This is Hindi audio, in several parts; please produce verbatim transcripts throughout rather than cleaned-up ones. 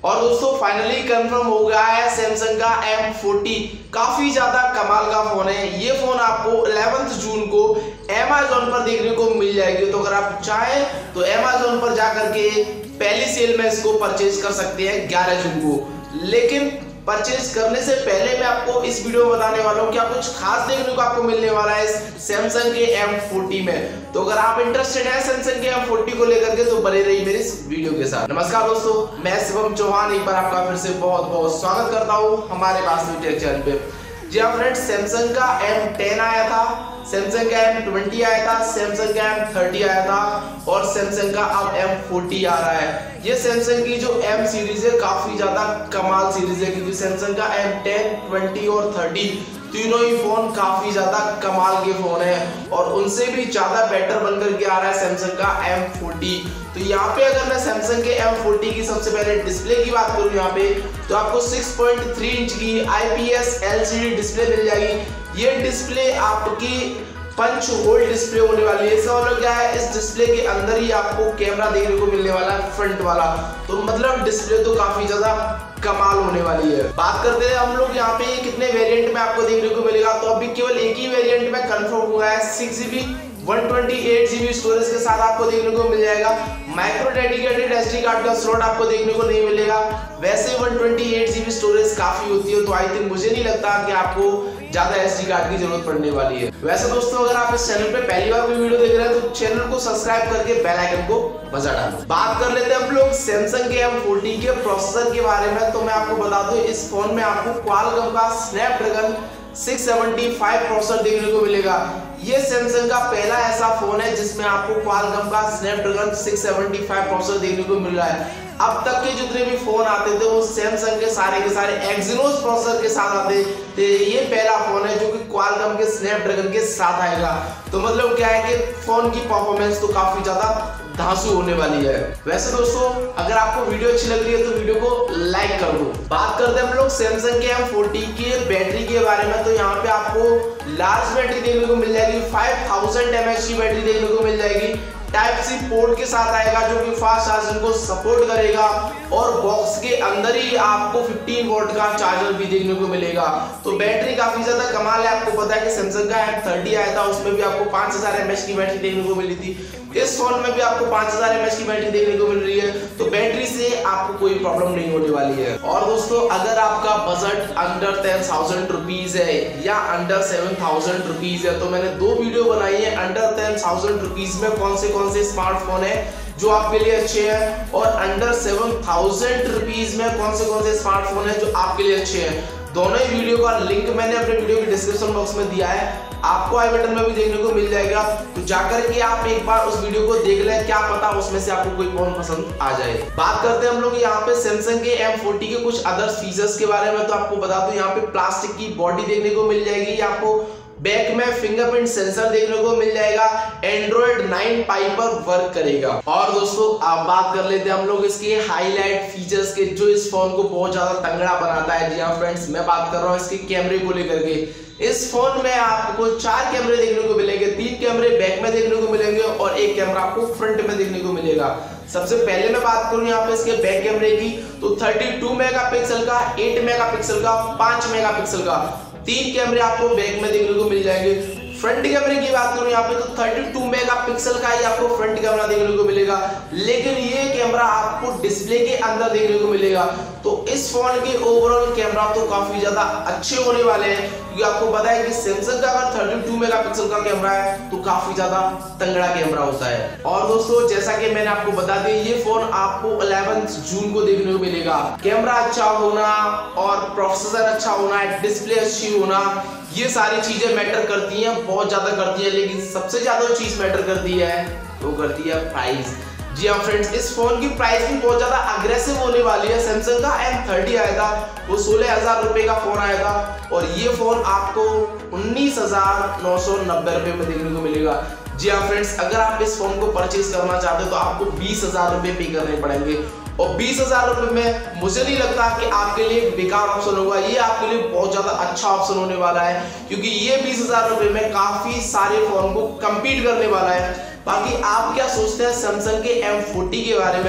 और दोस्तों फाइनली कंफर्म हो गया है सैमसंग का एम फोर्टी। काफी ज्यादा कमाल का फोन है। ये फोन आपको ग्यारह जून को अमेज़न पर देखने को मिल जाएगी। तो अगर आप चाहें तो अमेज़न पर जाकर के पहली सेल में इसको परचेज कर सकते हैं ग्यारह जून को। लेकिन परचेज करने से पहले मैं आपको इस वीडियो में बताने वाला हूँ क्या कुछ खास देखने को आपको मिलने वाला है इस सैमसंग के एम फोर्टी में। तो अगर आप इंटरेस्टेड हैं सैमसंग के एम फोर्टी को लेकर के तो बने रहिए मेरे इस वीडियो के साथ। नमस्कार दोस्तों, मैं शिवम चौहान एक बार आपका फिर से बहुत बहुत स्वागत करता हूँ हमारे पास टेक चैनल पे। जी हाँ फ्रेंड्स, सैमसंग का एम टेन आया था, सैमसंग का एम ट्वेंटी आया था, सैमसंग का एम थर्टी आया था और सैमसंग का अब एम फोर्टी आ रहा है। ये सैमसंग की जो एम सीरीज है काफी ज्यादा कमाल सीरीज है, क्योंकि सैमसंग का एम टेन, ट्वेंटी और थर्टी तीनों ही फोन काफी ज्यादा कमाल के फोन है और उनसे भी ज्यादा बेटर बनकर के आ रहा है सैमसंग का एम फोर्टी। तो यहाँ पे अगर मैं सैमसंग के एम फोर्टी की सबसे पहले डिस्प्ले की बात करूँ यहाँ पे, तो आपको सिक्स पॉइंट थ्री इंच की आईपीएस एलसीडी डिस्प्ले मिल जाएगी। ये डिस्प्ले आपकी पंच होल डिस्प्ले होने वाली है। इसका मतलब क्या है, इस डिस्प्ले के अंदर ही आपको कैमरा देखने को मिलने वाला है फ्रंट वाला। तो मतलब डिस्प्ले तो काफी ज्यादा कमाल होने वाली है। बात करते हैं हम लोग यहाँ पे कितने वेरिएंट में आपको देखने को मिलेगा, तो अभी केवल एक ही वेरिएंट में कंफर्म हुआ है। Six GB one twenty eight GB storage के साथ आपको देखने को मिल जाएगा। माइक्रो डेडिकेटेड एसडी कार्ड का स्लॉट आपको देखने को नहीं मिलेगा। वैसे one twenty eight GB storage काफी होती है, तो आई थिंक मुझे नहीं लगता कि आपको ज्यादा एसडी कार्ड की जरूरत पड़ने वाली है। वैसे दोस्तों, अगर आप इस चैनल पे पहली बार कोई वीडियो देख रहे हैं तो चैनल को सब्सक्राइब करके बेल आइकन को बजा डालो। बात कर लेते हैं हम लोग सैमसंग के एम फोर्टी के प्रोसेसर के बारे में। तो मैं आपको बता दूं, इस फोन में आपको क्वालकॉम का Snapdragon six seventy five processor देखने को मिलेगा। ये सैमसंग का पहला ऐसा फोन है जिसमें आपको क्वालकॉम का Snapdragon six seventy five processor देखने को मिल रहा है। अब तक के जितने भी फोन आते थे वो सैमसंग के सारे के सारे एक्सिनोस प्रोसेसर के साथ आते थे। ये पहला फोन है जो कि क्वालकॉम के स्नैपड्रैगन के साथ आएगा। तो मतलब क्या है कि फोन की परफॉर्मेंस तो काफी ज्यादा धांसू होने वाली है। वैसे दोस्तों, अगर आपको वीडियो अच्छी लग रही है तो वीडियो को लाइक कर दो। बात करते हैं हम लोग सैमसंग के एम फोर्टी की बैटरी के बारे में। तो यहाँ पे आपको लार्ज बैटरी देखने को मिल जाएगी, फाइव थाउजेंड एमएच की बैटरी देखने को मिल जाएगी। टाइप सी पोर्ट के साथ आएगा जो कि फास्ट चार्जिंग को सपोर्ट करेगा और बॉक्स के अंदर ही आपको फिफ्टीन वोल्ट का चार्जर भी देखने को मिलेगा। तो बैटरी काफी ज्यादा कमाल है। आपको पता है कि सैमसंग का एम थर्टी आया था, उसमें भी आपको पांच हजार एमएच की बैटरी देखने को मिली थी। इस फोन में भी आपको पांच हजार एमएच की बैटरी देखने को मिल रही है। तो बैटरी से आपको कोई प्रॉब्लम नहीं होने वाली है। और दोस्तों, अगर आपका budget under ten thousand rupees है या अंडर सेवन थाउजेंड रुपीज है, तो मैंने दो वीडियो बनाई है अंडर टेन थाउजेंड रुपीज में कौन से कौन से स्मार्टफोन है जो आपके लिए अच्छे हैं, और अंडर सेवन थाउजेंड रुपीज में कौन से कौन से स्मार्टफोन है जो आपके लिए अच्छे हैं। दोनों ही वीडियो का लिंक मैंने अपने वीडियो के डिस्क्रिप्शन बॉक्स में दिया है, आपको आई बटन में भी देखने को मिल जाएगा। तो जाकर के आप एक बार उस वीडियो को देख लें, क्या पता उसमें से आपको कोई फोन पसंद आ जाए। बात करते हैं हम लोग यहाँ पे सैमसंग के एम फोर्टी के कुछ अदर फीचर्स के बारे में। तो आपको बता दूं, यहाँ पे प्लास्टिक की बॉडी देखने को मिल जाएगी। आपको बैक में फिंगरप्रिंट सेंसर देखने को मिल जाएगा। एंड्रॉइड नाइन पाई पर वर्क करेगा। और दोस्तों, आप बात कर लेते हैं हम लोग इसके हाईलाइट फीचर्स के जो इस फोन को बहुत ज्यादा तंगड़ा बनाता है। जी हाँ फ्रेंड्स, मैं बात कर रहा हूँ इसके कैमरे को लेकर के। इस फोन में आपको चार कैमरे देखने को मिलेंगे, तीन कैमरे बैक में देखने को मिलेंगे और एक कैमरा आपको फ्रंट में देखने को मिलेगा। सबसे पहले मैं बात करूं यहाँ पे इसके बैक कैमरे की, तो थर्टी टू मेगापिक्सल का, एट मेगापिक्सल का, पांच मेगापिक्सल का तीन कैमरे आपको बैक में देखने को मिल जाएंगे। फ्रंट कैमरे की बात करूं यहाँ पे, तो थर्टी टू मेगापिक्सल का ही आपको फ्रंट कैमरा देखने को मिलेगा, लेकिन ये कैमरा आपको डिस्प्ले के अंदर देखने को मिलेगा। तो इस फोन के ओवरऑल कैमरा तो काफी ज्यादा अच्छे होने वाले हैं, क्योंकि आपको पता है कि सैमसंग का अगर थर्टी टू मेगापिक्सल का कैमरा है तो काफी ज्यादा तंगड़ा कैमरा होता है। और दोस्तों, जैसा कि मैंने आपको बता दिया, ये फोन आपको ग्यारह जून को देखने को मिलेगा। कैमरा अच्छा होना और प्रोसेसर अच्छा होना, डिस्प्ले अच्छी होना, ये सारी चीजें मैटर करती हैं, बहुत ज्यादा करती है। लेकिन सबसे ज्यादा जो चीज मैटर करती है वो करती है प्राइस। जी हाँ फ्रेंड्स, इस फोन की प्राइस भी बहुत ज्यादा अग्रेसिव होने वाली है। सैमसंग का एम थर्टी आया था, वो सोलह हजार रुपए का फोन आया था और ये फोन आपको उन्नीस हजार नौ सौ नब्बे रुपए में देखने को मिलेगा। जी हाँ फ्रेंड्स, अगर आप इस फोन को परचेज करना चाहते हो तो आपको बीस हजार रुपए पे करने पड़ेंगे और बीस हजार रुपए में मुझे नहीं लगता कि आपके लिए बेकार ऑप्शन होगा। ये आपके लिए बहुत ज्यादा अच्छा ऑप्शन होने वाला है, क्योंकि ये बीस हजार रुपए में काफी सारे फोन को कम्पीट करने वाला है। बाकी आप क्या सोचते हैं सैमसंग के एम फोर्टी के बारे में,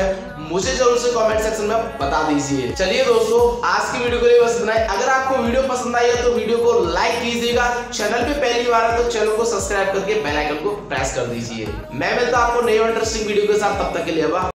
मुझे जरूर से कमेंट सेक्शन में बता दीजिए। चलिए दोस्तों, आज की वीडियो के लिए बस इतना ही। अगर आपको वीडियो पसंद आई है तो वीडियो को लाइक कीजिएगा, चैनल पे पहली बार है तो चैनल को सब्सक्राइब करके बेल आइकन को प्रेस कर दीजिए। मैं मिलता हूं आपको नई इंटरेस्टिंग वीडियो के साथ, तब तक के लिए बाय।